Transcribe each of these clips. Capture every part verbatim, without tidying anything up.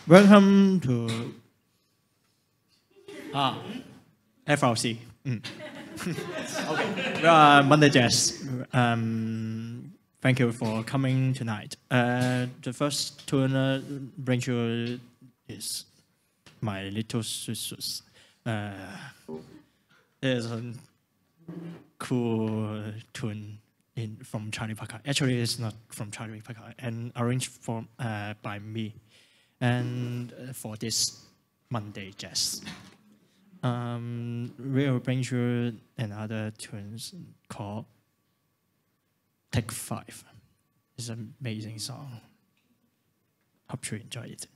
Welcome to ah, F R C. Mm. Okay. Uh, Monday Jazz. Um, thank you for coming tonight. Uh, the first tune uh, bring you is My Little Swiss. Uh, it's a cool tune in from Charlie Parker. Actually, it's not from Charlie Parker, and arranged for uh, by me. And for this Monday Jazz, um, we'll bring you another tunes called Take Five. It's an amazing song. Hope you enjoy it.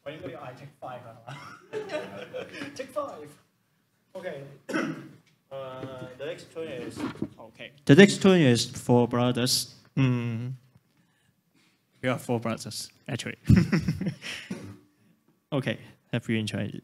我應該要嗌 take five 係嘛？Take five. Okay. Uh, the next tune is okay. The next tune is Four Brothers. Mm. We are four brothers, actually. Okay, hope you enjoyed it.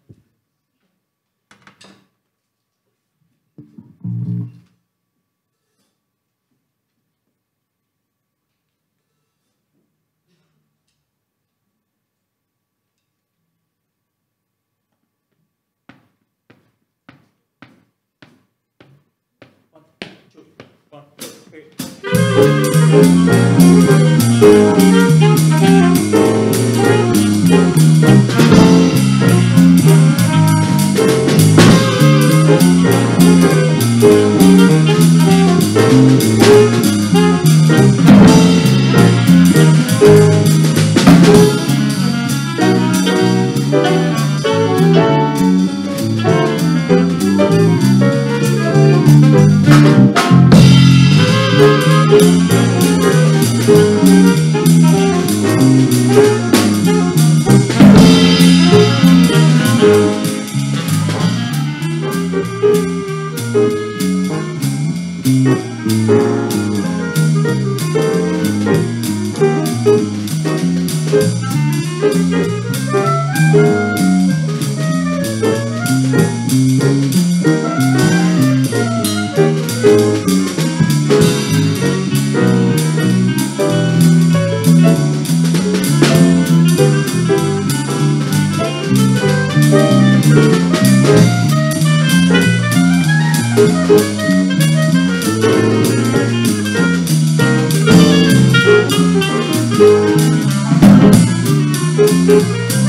Thank you.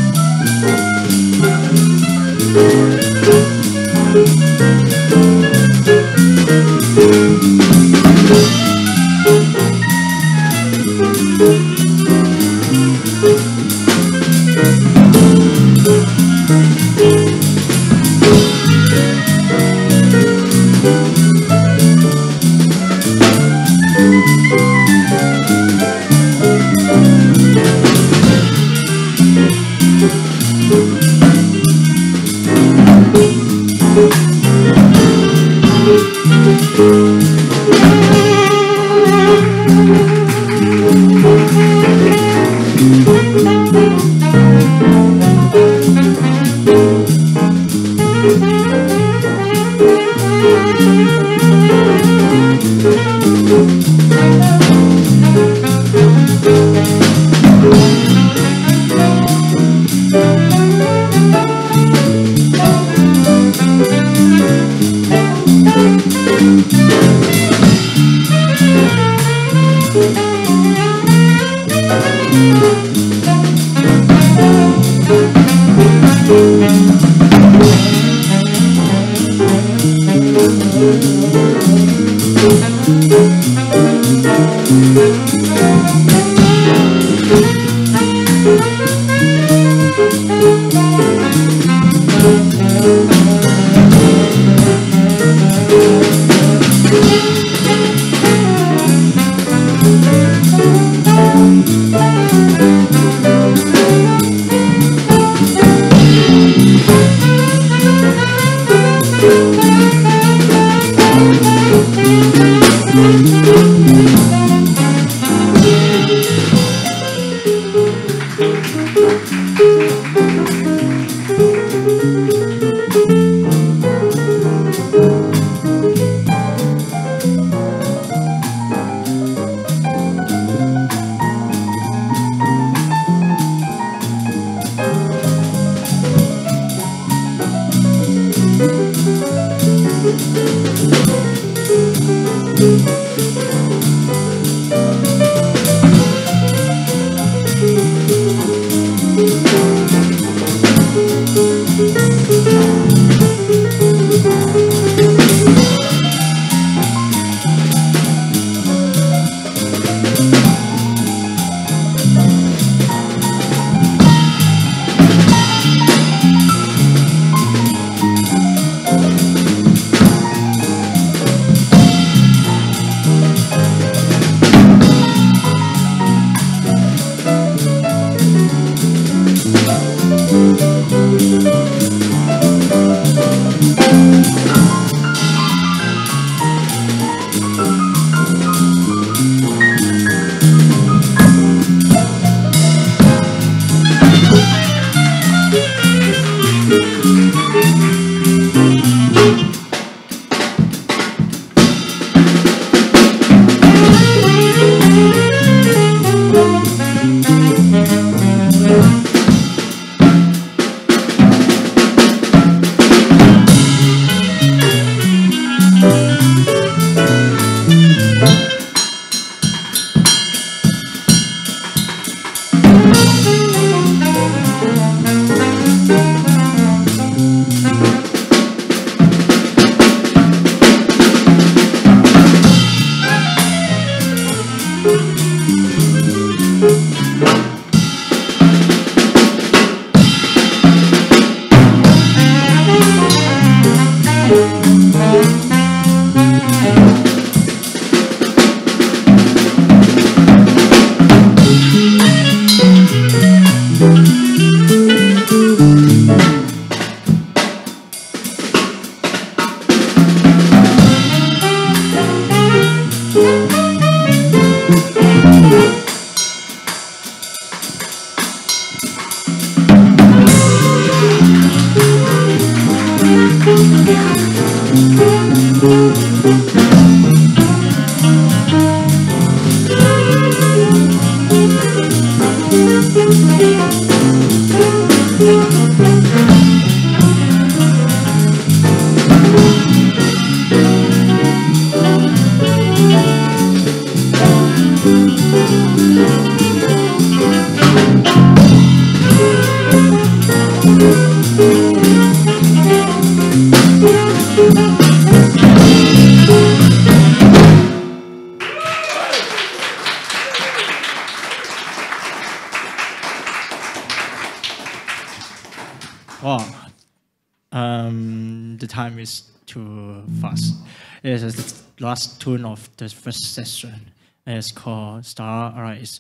Oh, um, the time is too fast. It is the last tune of the first session. It's called Starrise.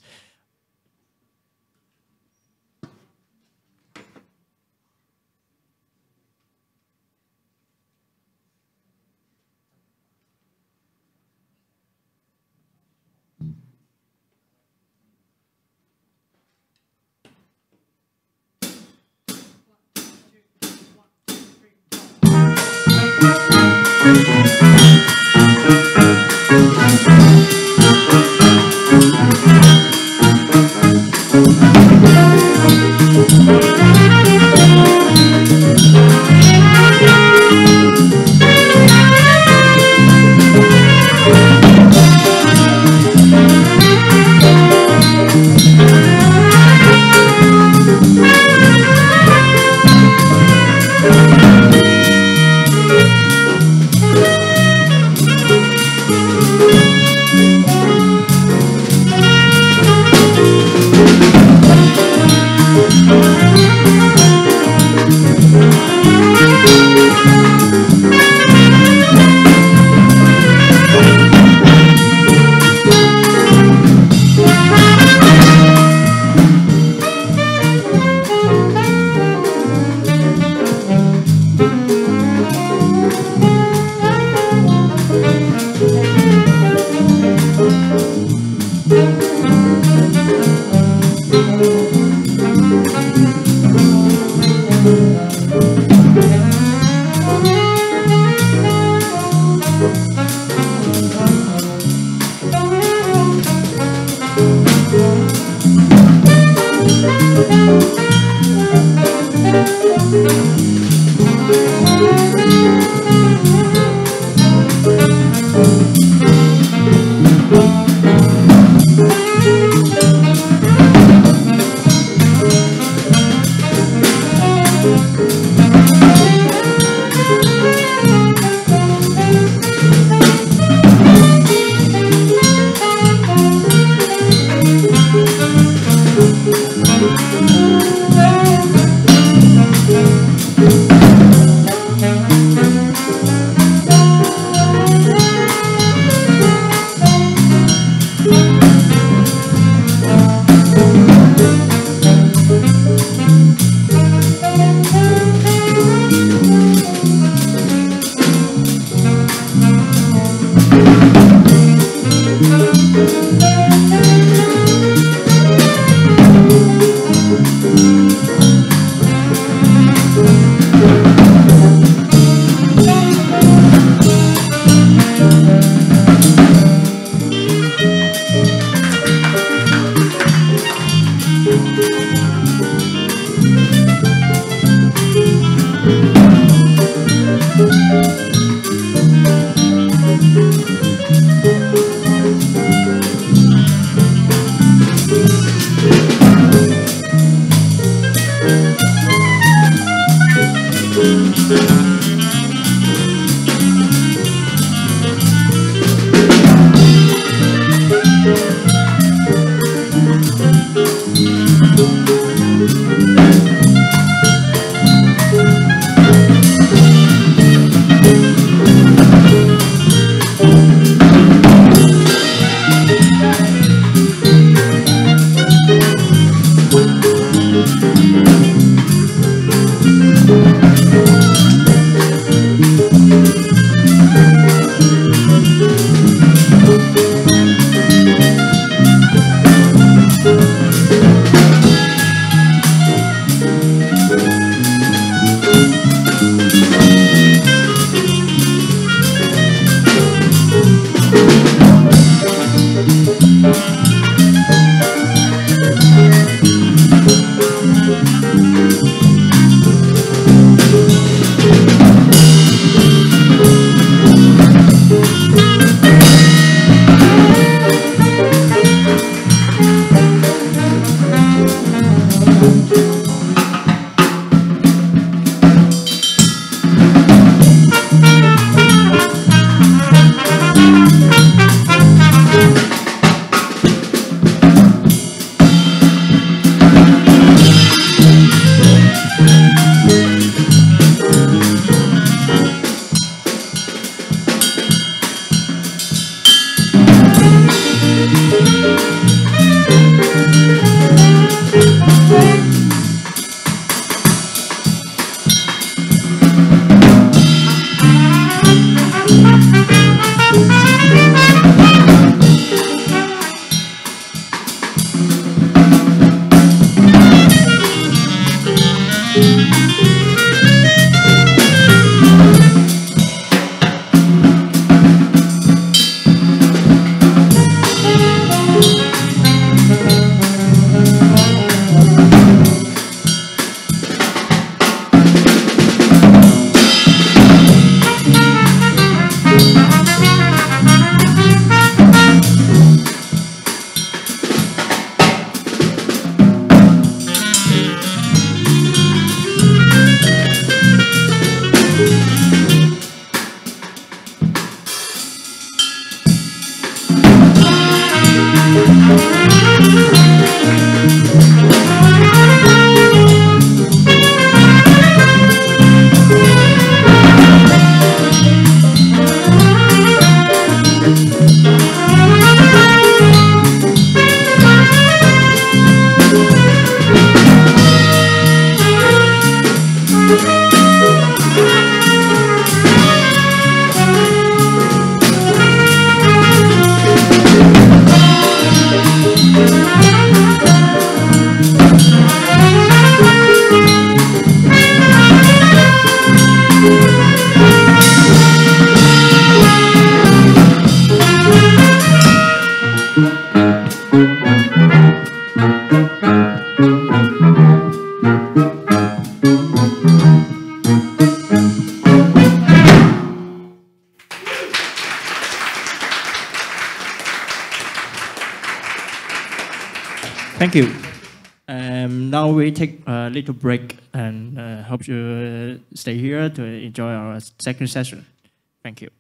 Thank you. Um, now we take a little break and uh, hope you uh, stay here to enjoy our second session. Thank you.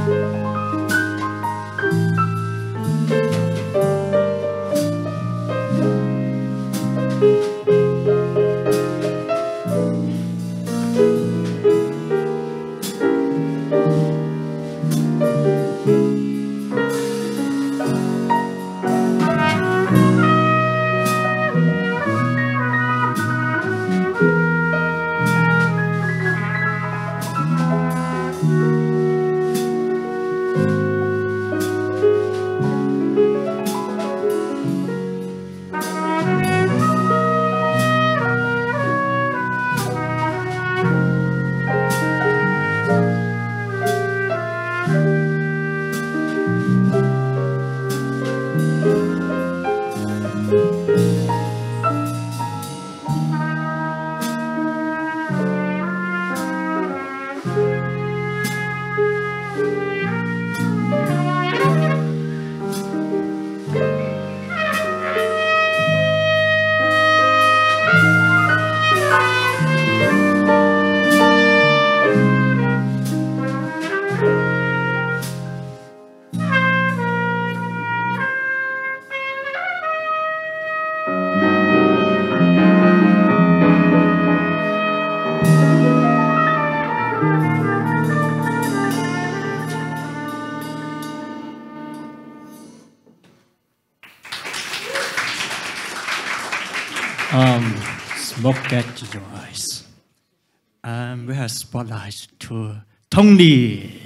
Um, smoke get to your eyes. Um, we have spotlights to Tony.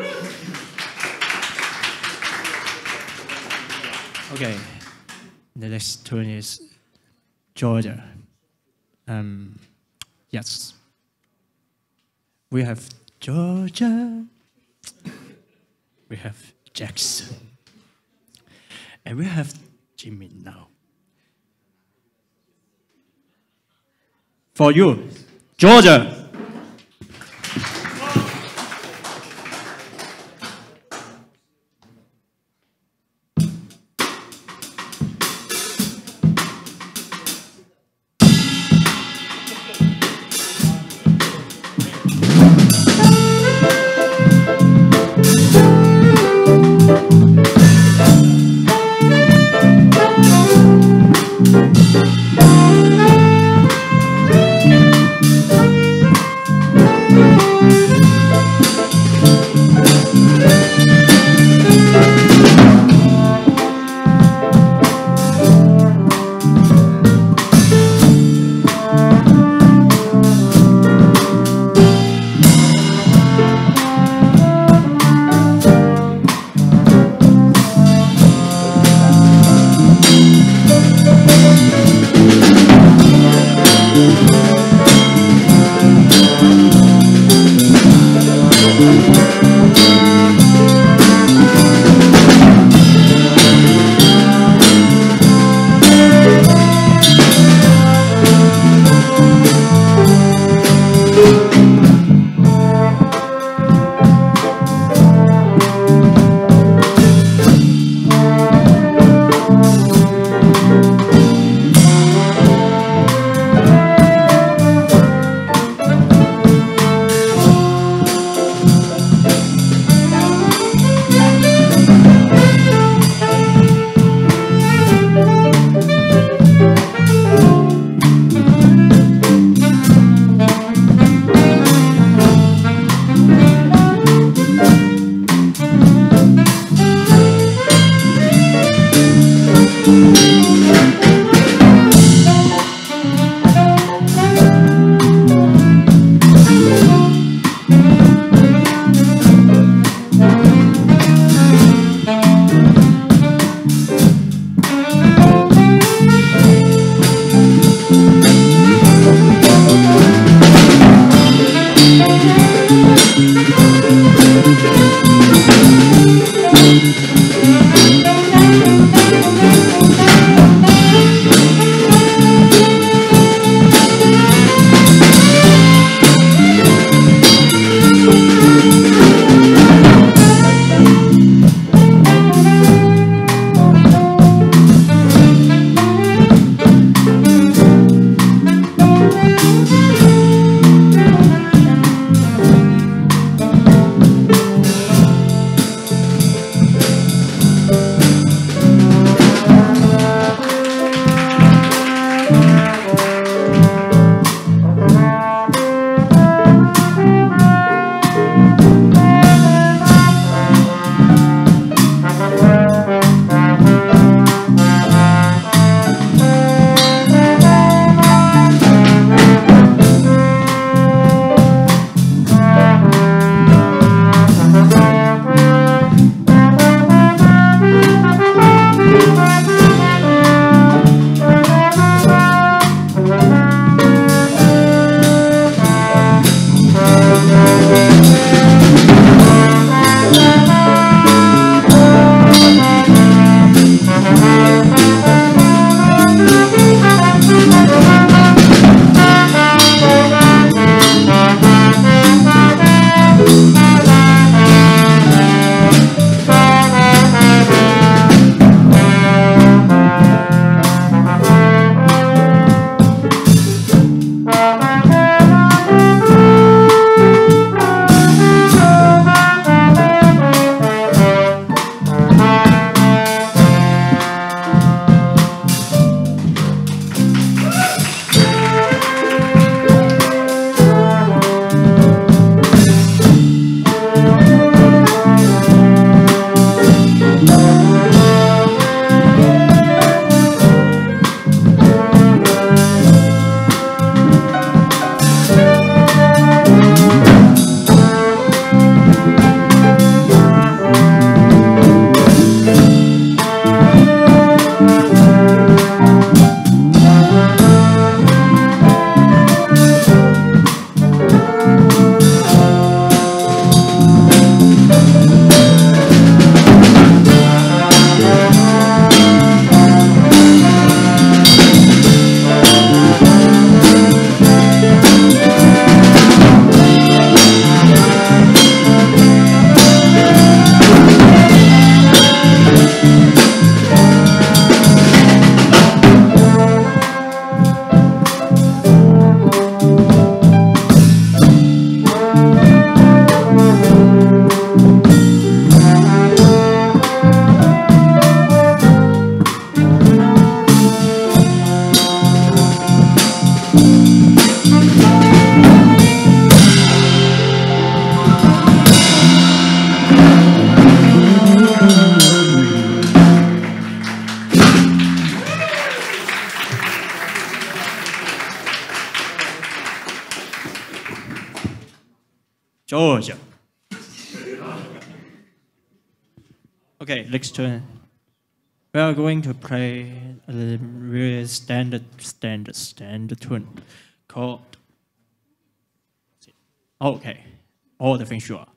Okay, the next tune is Georgia. Um, yes, we have Georgia. We have Jackson, and we have Jimmy now. For you, Georgia. Okay, next turn. We are going to play a really standard, standard, standard tune called. Okay, all the things you are.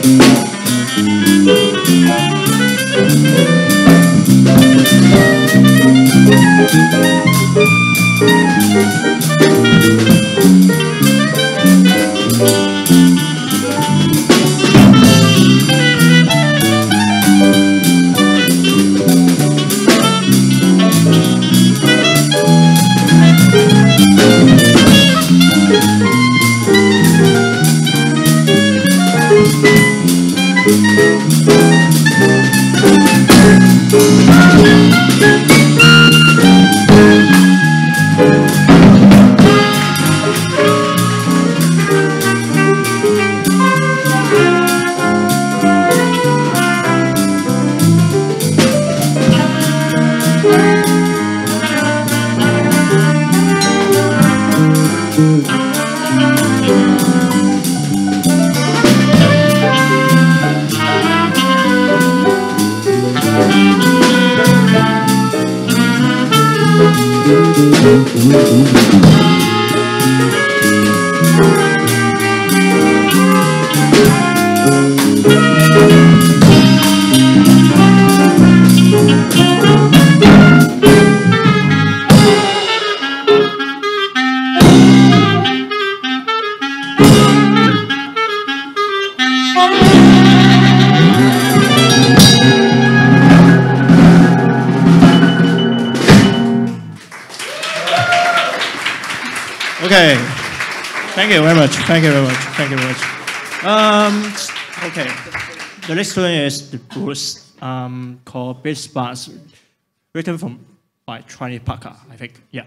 Okay, thank you very much. Thank you very much. Thank you very much. Um, okay, the next one is the blues um, called Bass Bars, written from by Charlie Parker, I think. Yeah.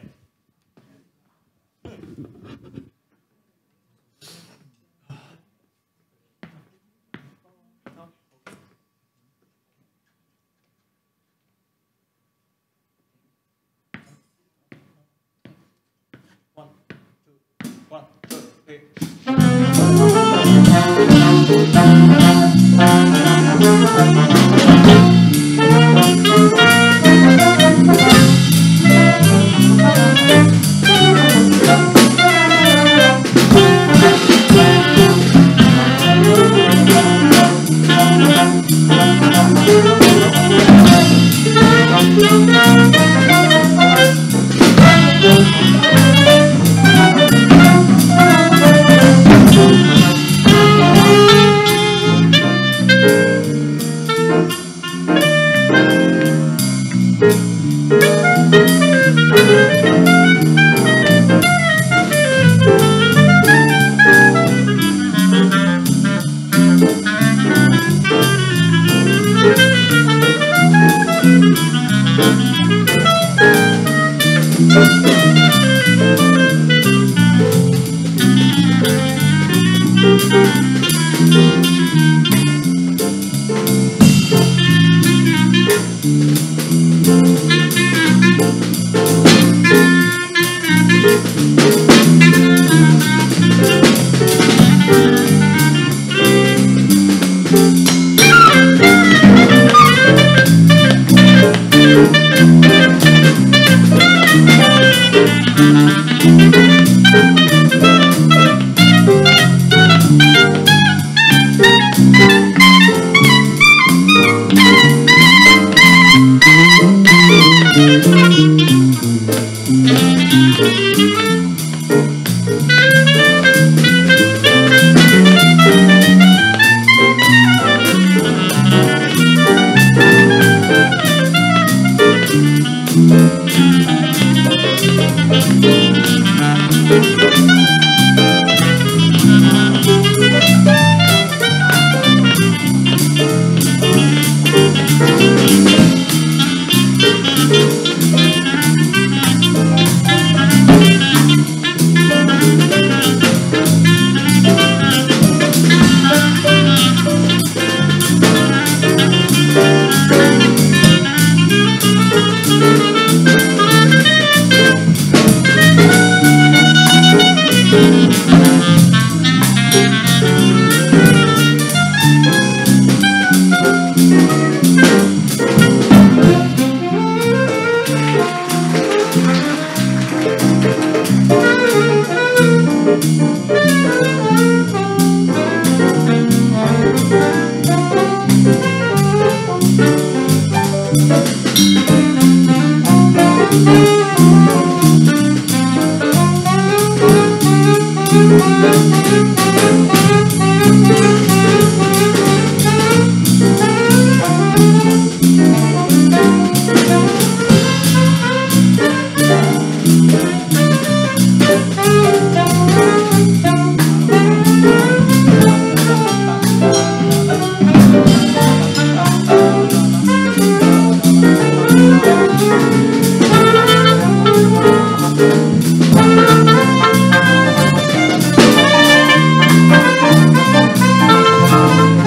One, two, three.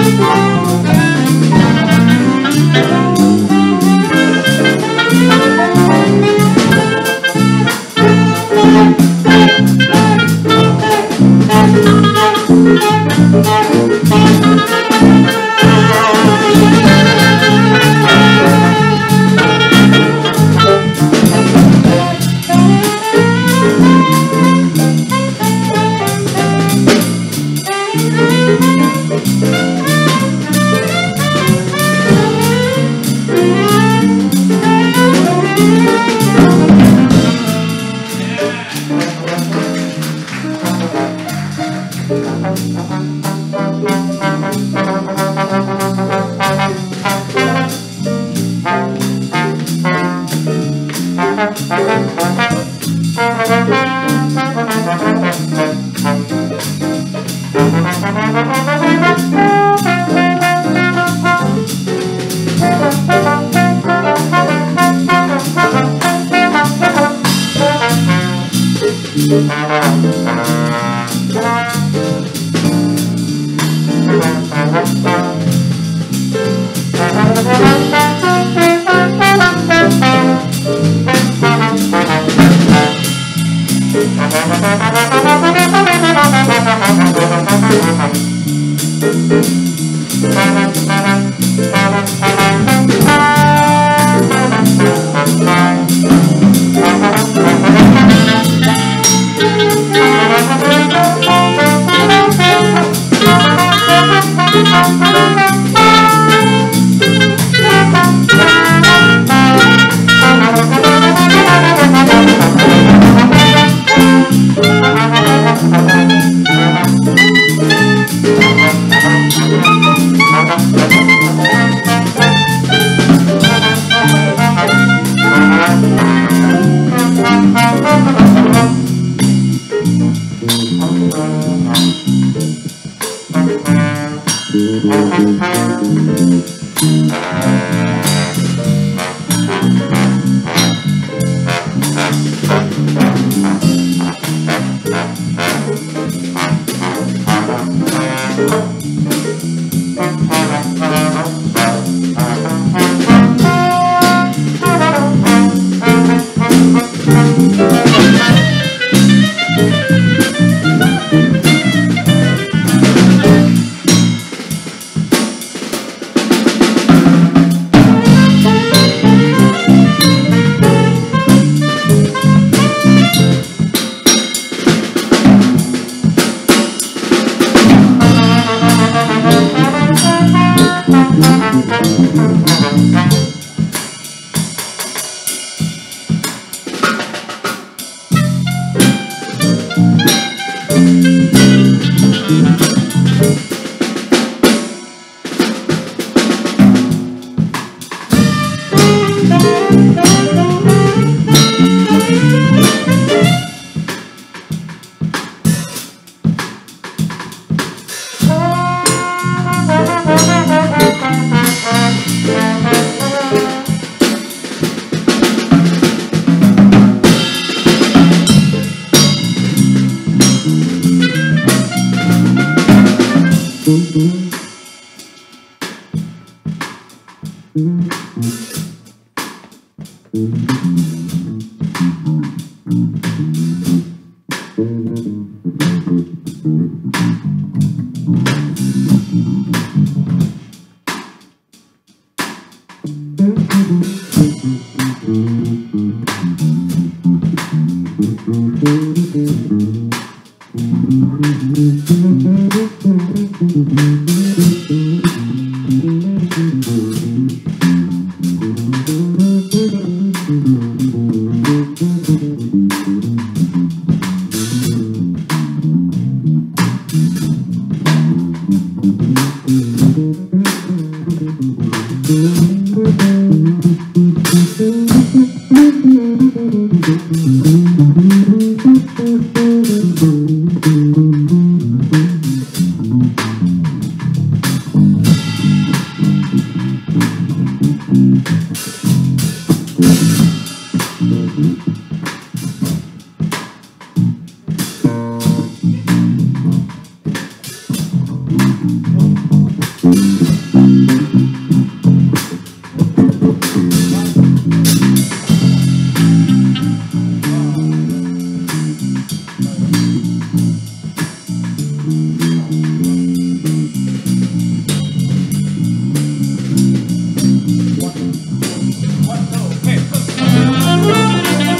Thank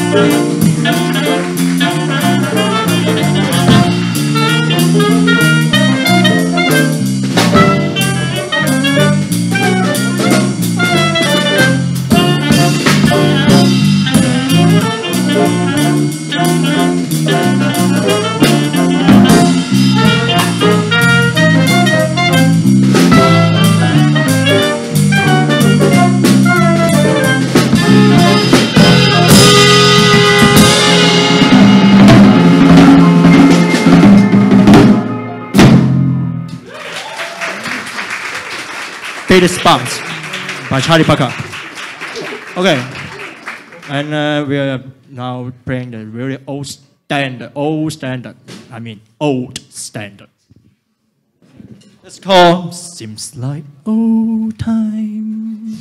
Faded Sparks by Charlie Parker. Okay, and uh, we are now playing the really old standard, old standard, I mean old standard. It's called Seems Like Old Time.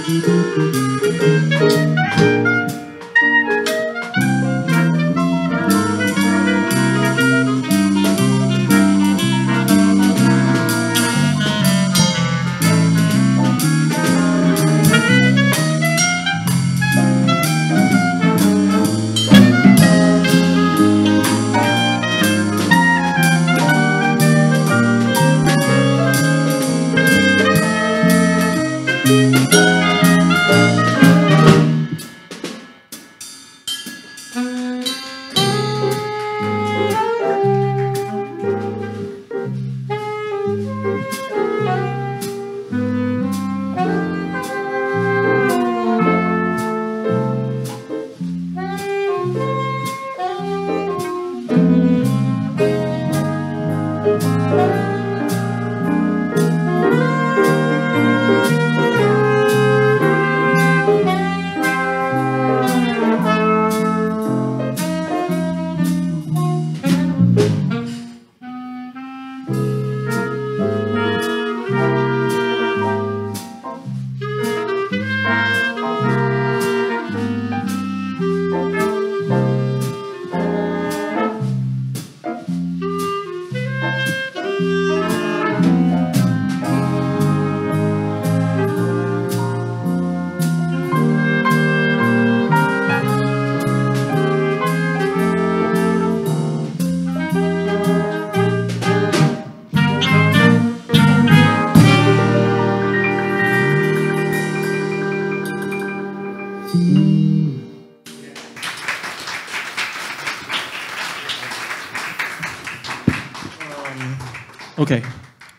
Okay.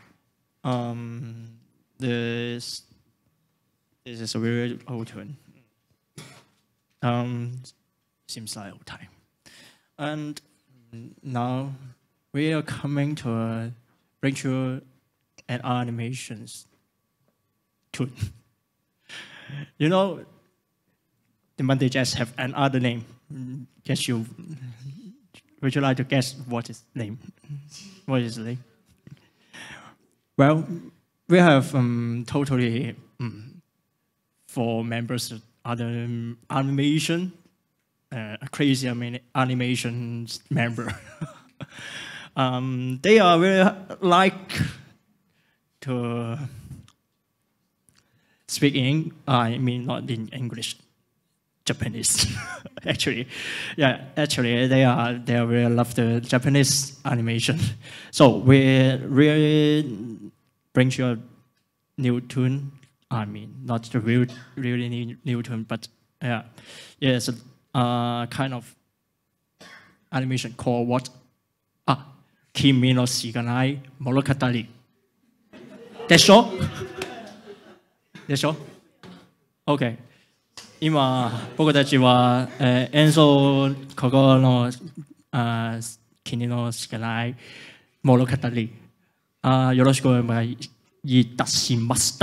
Um, this this is a very old tune. Um, seems like old time. And now we are coming to a ritual and animations tune. You know, the Monday Jazz have another name. Guess you. Would you like to guess what is name? What is the name? Well, we have um, totally um, four members of other um, animation, uh, a crazy animation member. um, they are very like to speak in, I mean not in English, Japanese. actually, yeah, actually they are they are really love the Japanese animation. So we really bring you a new tune. I mean, not the real really new, new tune, but yeah, yeah, it's a uh, kind of animation called what? Ah, Kimi no Shiganai Monogatari. That's all. That's all. Okay. 今僕たちは、えー、演奏ここのあ君のしかない物語あよろしくお願いいたしました。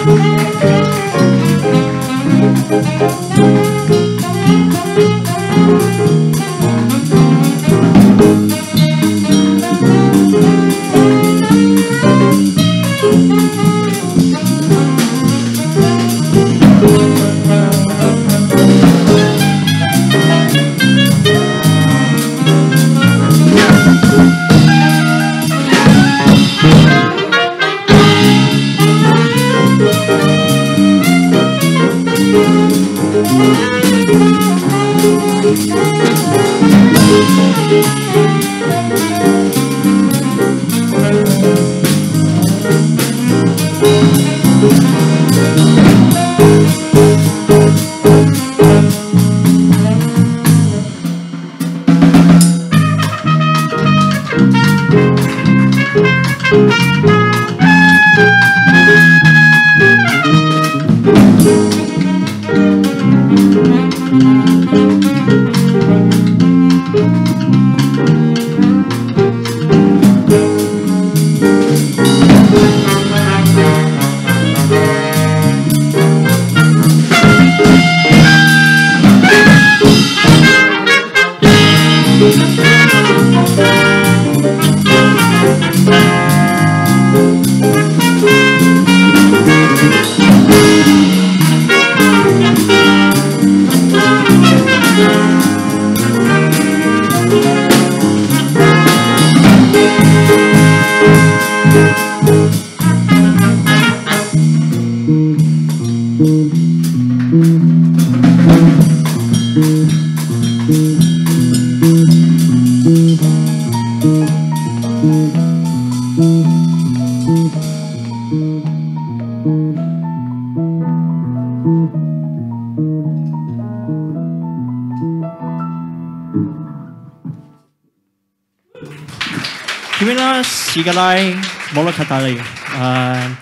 Kimila Sigalai Molokatali uh,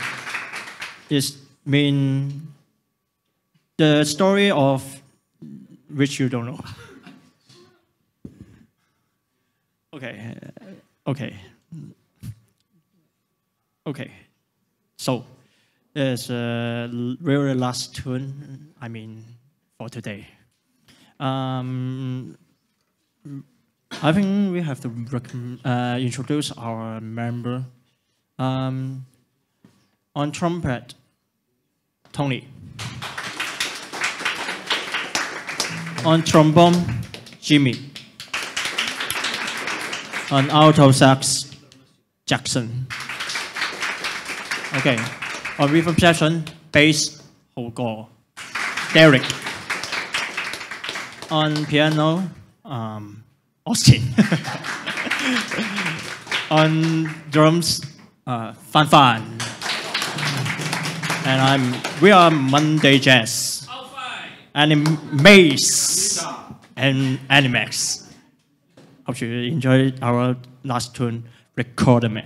is mean the story of which you don't know. Okay, okay, okay. So there's a very last tune. I mean, for today. Um, I think we have to uh, introduce our member. Um, on trumpet, Tony. On trombone, Jimmy. On alto sax, Jackson. Okay. On rhythm section, bass, Hogo. Derek. On piano, um, Austin. On drums, uh, Fan Fan. And I'm, we are Monday Jazz. Animaze. And Animax. Hope you enjoyed our last tune, Record Me.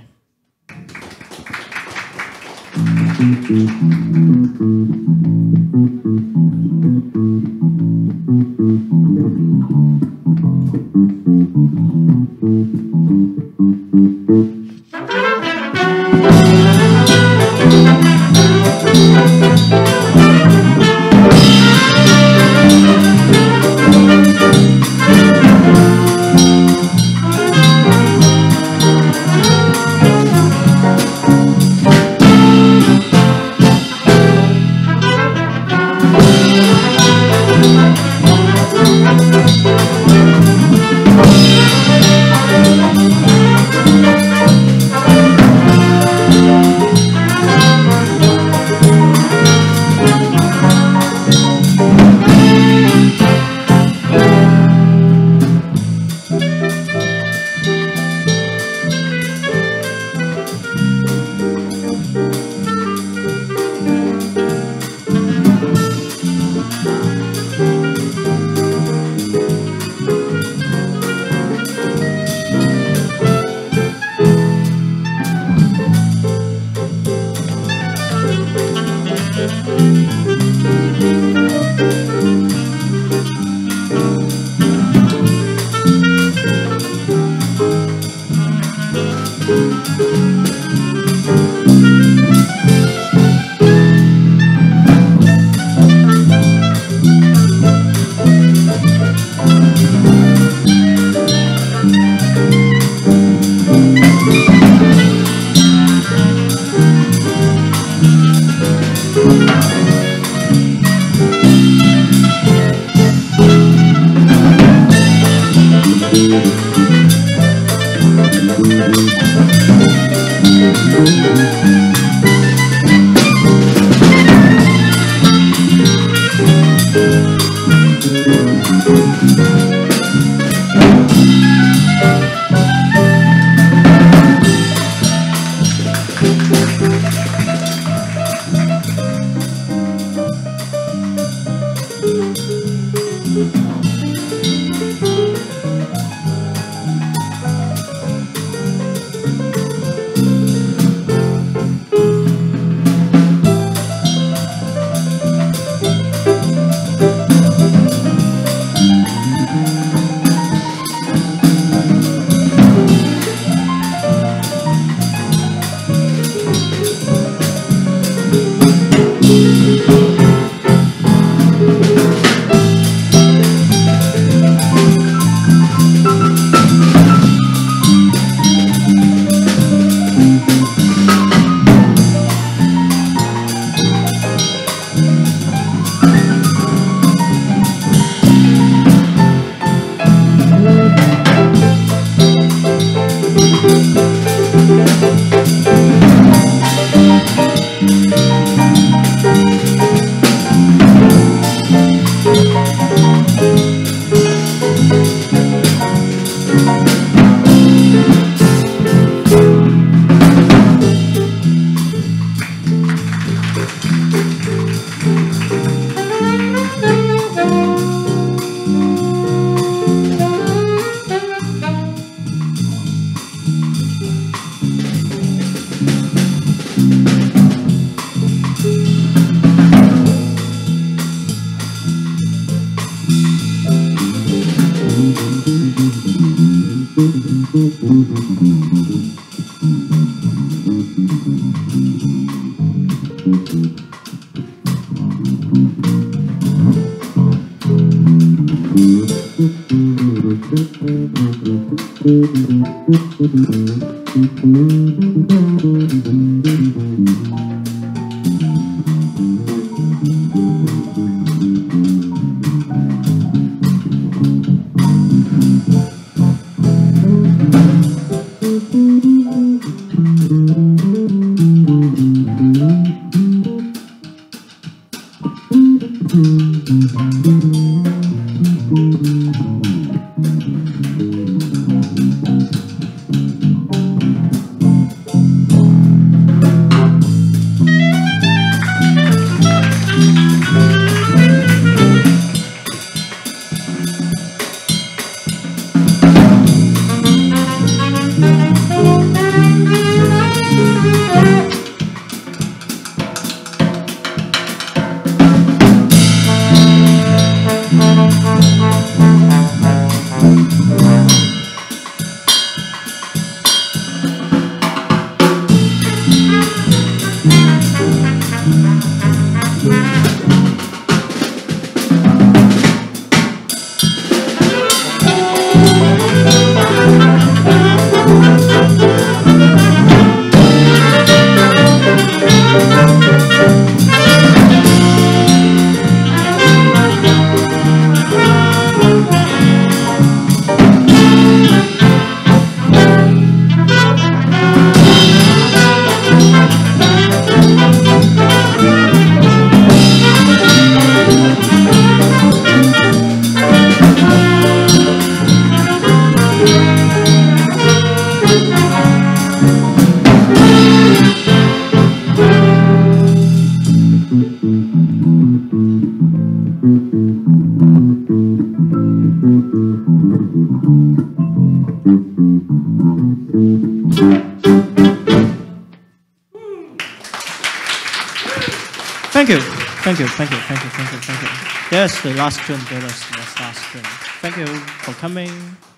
Thank you, thank you, thank you, thank you, thank you, thank you. That's the last tune. That was the last tune. Thank you for coming.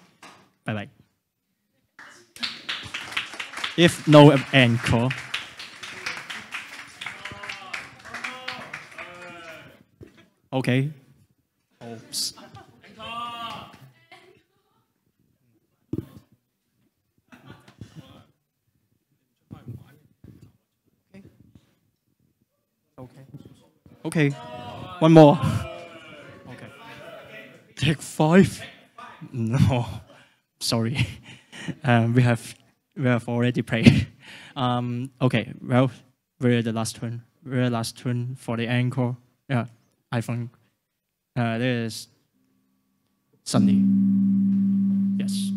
Bye bye. If no encore. Okay. Oops. Okay. Okay. One more. Okay. Take five. No. Sorry. Um, we have we have already played. Um, okay. Well, we're the last one. We're the last one for the encore. Yeah. I think uh, this is Sunny. Yes.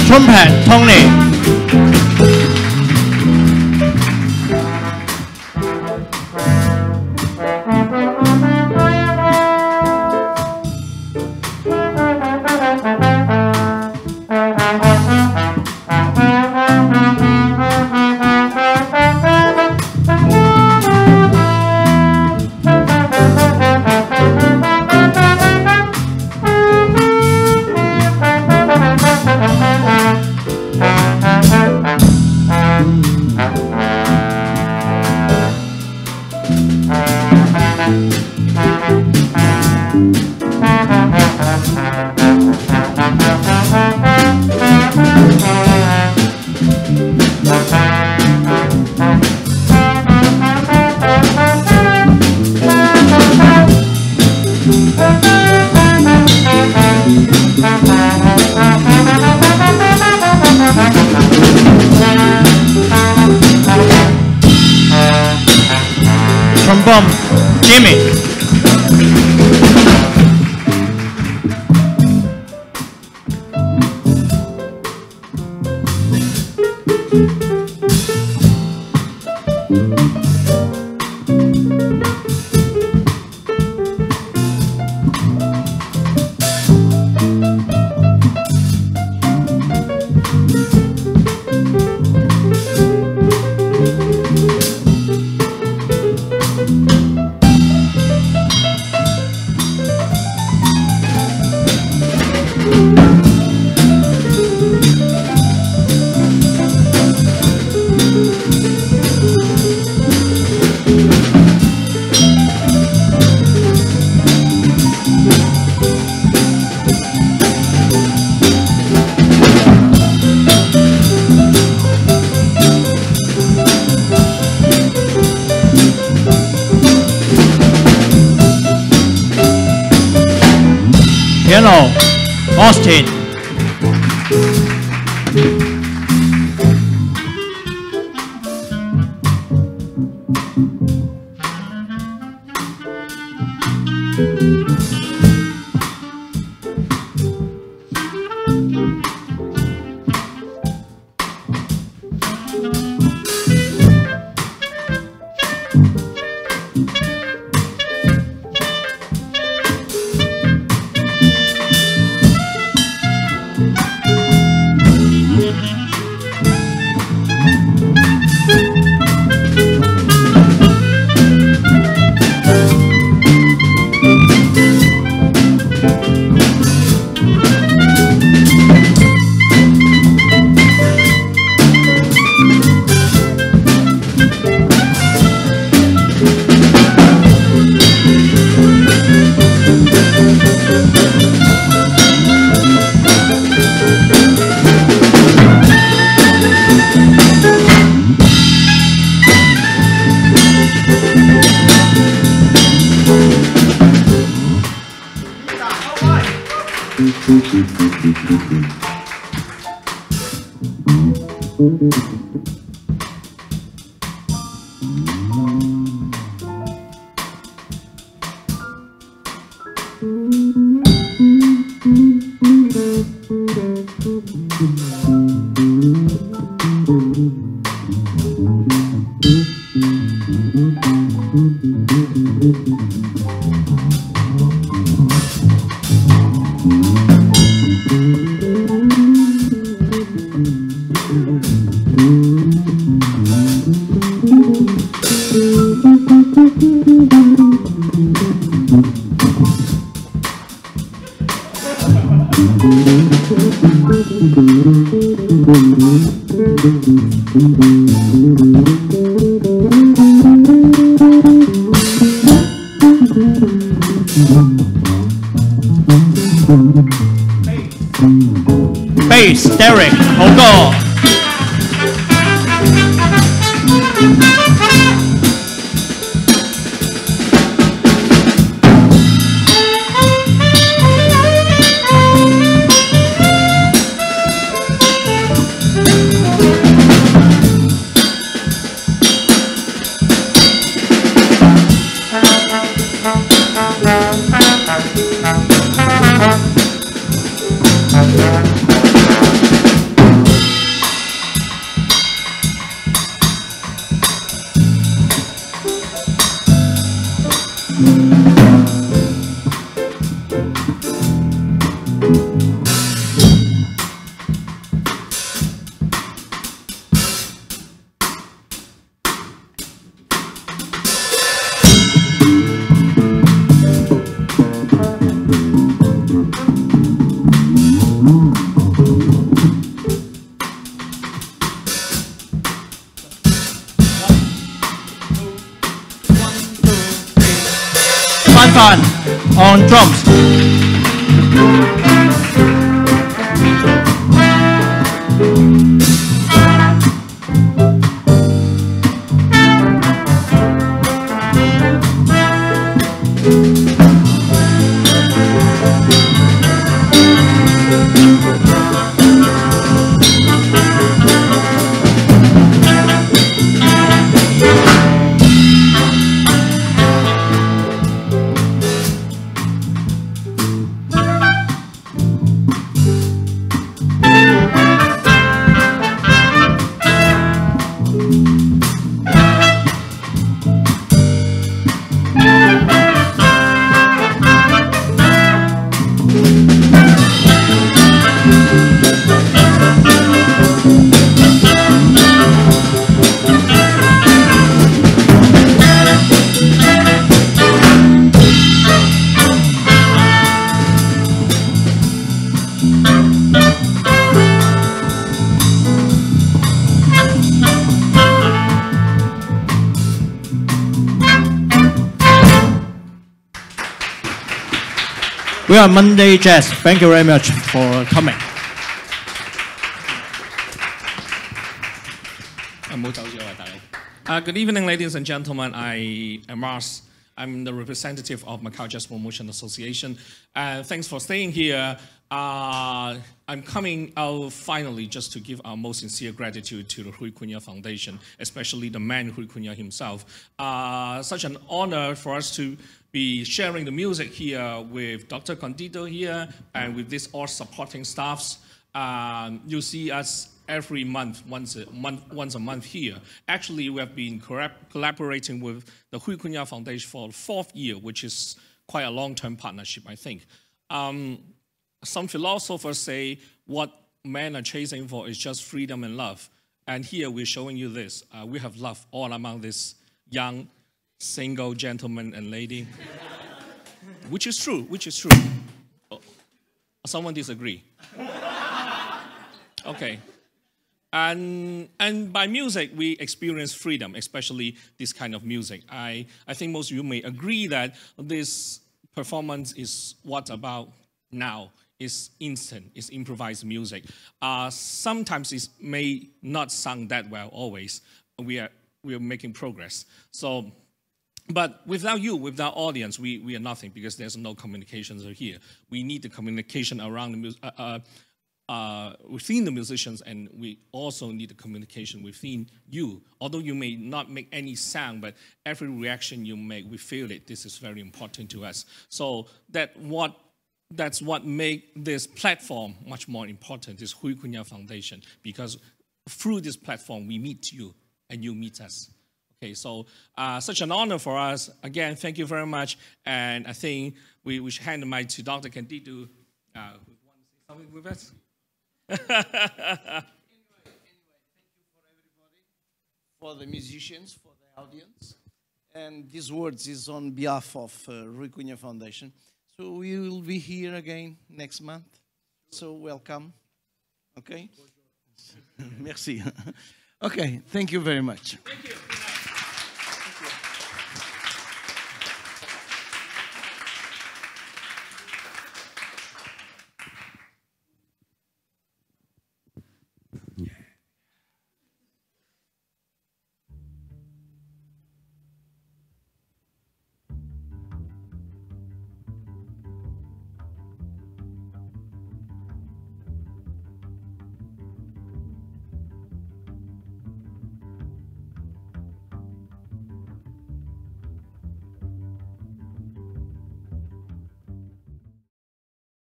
Trumpet, Tony. Trombone, Jimmy. Piano, Austin. Bass, Derek, Ogo. on drums. We are Monday Jazz. Thank you very much for coming. Uh, good evening, ladies and gentlemen. I am Mars. I'm the representative of Macau Jazz Promotion Association. Uh, thanks for staying here. Uh, I'm coming out finally just to give our most sincere gratitude to the Hui Cunha Foundation, especially the man Hui Cunha himself. Uh, such an honor for us to be sharing the music here with Doctor Candido here and with this all supporting staffs. Um, you see us every month, once a month, once a month here. Actually, we have been collaborating with the Hui Cunha Foundation for the fourth year, which is quite a long-term partnership, I think. Um, some philosophers say what men are chasing for is just freedom and love. And here we're showing you this. Uh, we have love all among this young, single gentleman and lady, which is true, which is true. Oh, someone disagree? Okay. And, and by music, we experience freedom, especially this kind of music. I, I think most of you may agree that this performance is what about now. It's instant, it's improvised music. Uh, sometimes it may not sound that well always. We are, we are making progress. So, but without you, without audience, we, we are nothing because there's no communications here. We need the communication around the music. Uh, uh, Uh, within the musicians, and we also need the communication within you. Although you may not make any sound, but every reaction you make, we feel it. This is very important to us. So that what, that's what makes this platform much more important, this Hui Cunha Foundation, because through this platform, we meet you, and you meet us. Okay, so uh, such an honor for us. Again, thank you very much, and I think we, we should hand the mic to Doctor Candido, uh, who wants to say something with us. anyway, anyway, thank you for everybody, for the musicians, for the audience. And these words is on behalf of uh, Hui Cunha Foundation. So we will be here again next month. So welcome. Okay? Merci. Okay, thank you very much. Thank you.